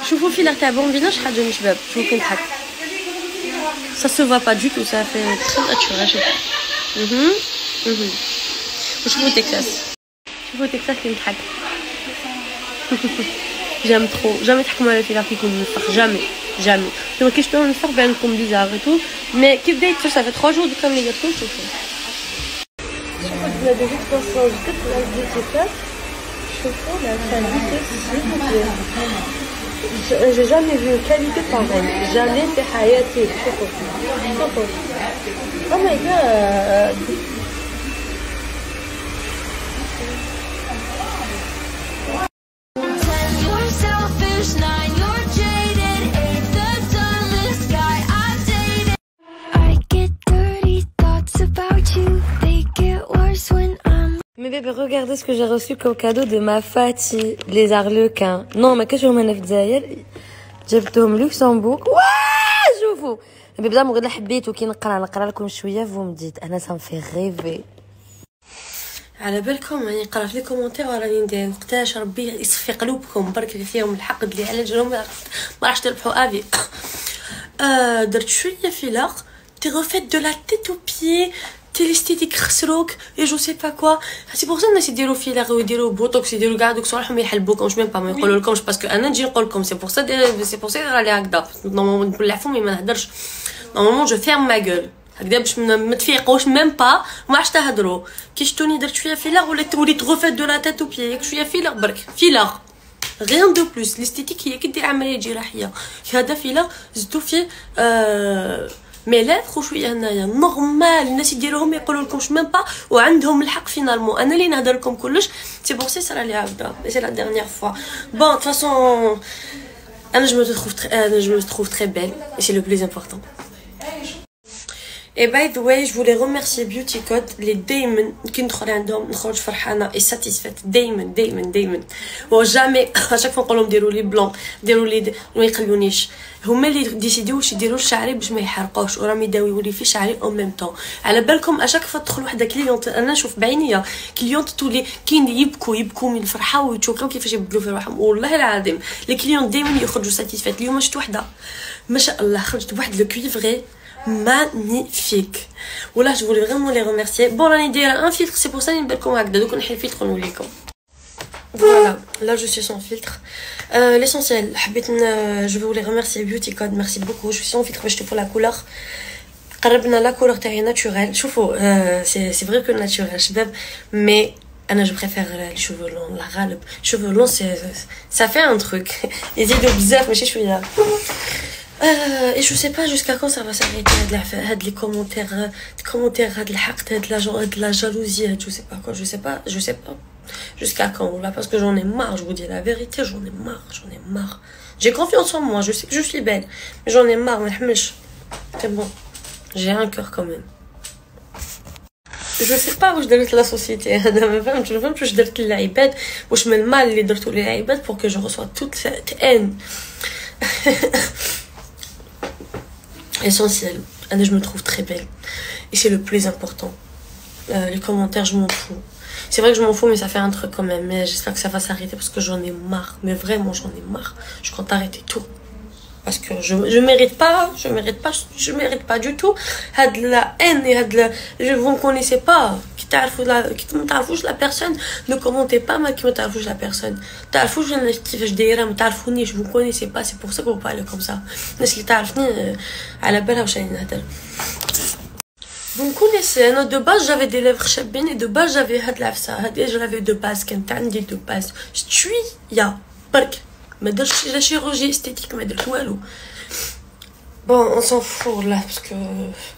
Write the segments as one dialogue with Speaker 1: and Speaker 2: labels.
Speaker 1: شوفوا في تاع بومبينا شحال جاني شباب. شوفوا كي نضحك ça se voit pas du tout, ça fait très naturel. وشوفوا تكساس كي نضحك. j'aime trop. jamais تحكموا على الفيلر كي يكون منفخ. jamais نتوما كي شفتوه منفخ بان لكم بيزار et tout, mais كي بدا يتفرج صافي 3 jours دوكا ملي جاتكم شوفوا. شوفوا درنا دي زيكسبونسيون جدد لا فيتيكاس. شوفوا لا كاليتي j'ai jamais vu une qualité pareille. jamais في حياتي. شوفوا oh my god. Mais bébé, regardez ce que j'ai reçu comme cadeau de ma Fatih, les arlequins. Non, mais que je m'en ai fait جبتهم لوكسمبورغ. واه شوفوا بدا مغير حبيت وكي نقرا لكم شويه فومديت انا سام في ريفي. على بالكم راني نقرا في لي كومونتير وراني ندير وقتاش ربي يصفي قلوبكم برك اللي فيهم الحق اللي على جالهم ما راحش تربحوا افي. درت شويه فيلر تي ريفيت دو لا تيت او بيي تي ليستيتيك خسروك اي جو سي با كوا. سي بور سا الناس يديروا فيلر ويديروا بوتوكس يديروا كاع دوك صراحه ما يحلبوكمش ميم با ما يقولوا لكمش باسكو انا نجي نقول لكم سي بور سا راني هكذا نورمالمون نبلع فمي ما نهدرش نورمالمون جو فيرم ما غول هكذا باش ما تفيقوش ميم با وما عادش تهضروا. كي شفتوني درت شويه فيلر وليت غوفيت دو لا تيت او بيي شويه فيلر برك فيلر غيان دو بلوس. ليستيتيك هي كي دير عمليه جراحيه هذا فيلر زدتو فيه مي لافغ وشويه هنايا نورمال الناس يديروهم ما يقولوا لكمش ميم با وعندهم الحق فينالمون. انا اللي نهضر لكم كلش سي بور سي صرا لي هكذا سي لا ديرنيير فوا. بون فاصون انا جو me trouve très belle et c'est le plus important. Et by the way, je voulais remercier Beauty Code les دايما كي ندخل عندهم نخرج فرحانه et satisfaite دايما وجامي اشاك فوا نقول لهم ديروا لي بلون ديروا لي ما يقلونيش. هما اللي ديسيديو واش يديروا شعري باش ما يحرقوش وراهم يداويو لي في شعري او ميم طون. على بالكم اشاك فوا تدخل وحده كليونت انا نشوف بعينيا كليونت تولي كاين يبكوا من الفرحه ويتشوكوا كيفاش يبدلوا في روحهم. والله العظيم لي كليونت دائما يخرجوا ساتيسفيت. اليوم شفت وحده ما شاء الله خرجت بواحد لو كويفري magnifique. Voilà, je voulais vraiment les remercier. Bon, l'année dernière, un filtre, c'est pour ça que je vais vous donner un filtre. Voilà, là je suis sans filtre. L'essentiel, je veux vous les remercier. Beauty Code, merci beaucoup. Je suis sans filtre, je te pour la couleur. قربنا la couleur تاعي naturelle. شوفوا, c'est vrai que naturel, شباب, mais je préfère les cheveux longs, la غالب. Cheveux longs, ça fait un truc. Les idées bizarres, mais je suis là. Et je sais pas jusqu'à quand ça va s'arrêter les commentaires de la jalousie, je sais pas quoi, je sais pas jusqu'à quand là, parce que j'en ai marre, je vous dis la vérité, j'en ai marre. J'ai confiance en moi, je sais que je suis belle, mais j'en ai marre. C'est bon, j'ai un cœur quand même. Je sais pas واش درت la société. انا ما فهمتش واش درت للعباد, واش من المال اللي درتو للعباد pour que je reçois toute cette haine. Essentiel, je me trouve très belle et c'est le plus important. Les commentaires, je m'en fous. C'est vrai que je m'en fous, mais ça fait un truc quand même. Mais j'espère que ça va s'arrêter parce que j'en ai marre. Mais vraiment, j'en ai marre. Je compte arrêter tout parce que je mérite pas du tout. Had la haine et vous me connaissez pas. Qui me تعرفوش la personne, ne commentez pas mal qui me تعرفوش la personne. تعرفوش انا كيفاش دايره, ما تعرفونيش, vous connaissez pas, c'est pour ça que vous parlez comme ça. الناس اللي تعرفني على بالها واش راني نهضر. Vous me connaissez, انا de base j'avais des lèvres شابين et de base j'avais هاد العفسه هادي, je l'avais de base, كانت عندي de base. يا برك ما درتش لا chirurgie esthétique, ما درت والو. Bon, on s'en fout là parce que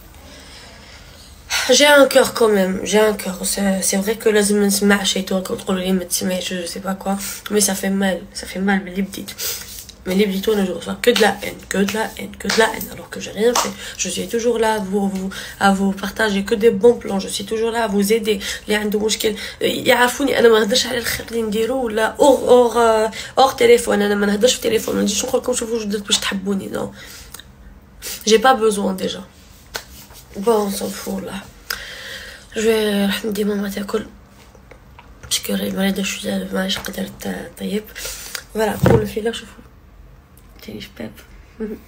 Speaker 1: j'ai un cœur quand même, j'ai un cœur. C'est vrai que لازم نسمع chez toi quand on lui met je sais pas quoi, mais ça fait mal mais les petites. Mais les petits je reçois que de la haine alors que j'ai rien fait. Je suis toujours là à vous partager que des bons plans, je suis toujours là à vous aider. اللي عنده مشكل يعرفوني انا ما نهضرش على الخير اللي نديرو ولا اور تليفون. انا ما نهضرش في التليفون, ما نجيش نقول لكم شوفوا واش درت باش تحبوني. نو j'ai pas besoin déjà. Bon, on s'en fout là. Je vais راح ندي ماما تاكل باسكو مريضه شويه, ماش قدرت طيب. Voilà pour le filler, شوفوا كاينش باب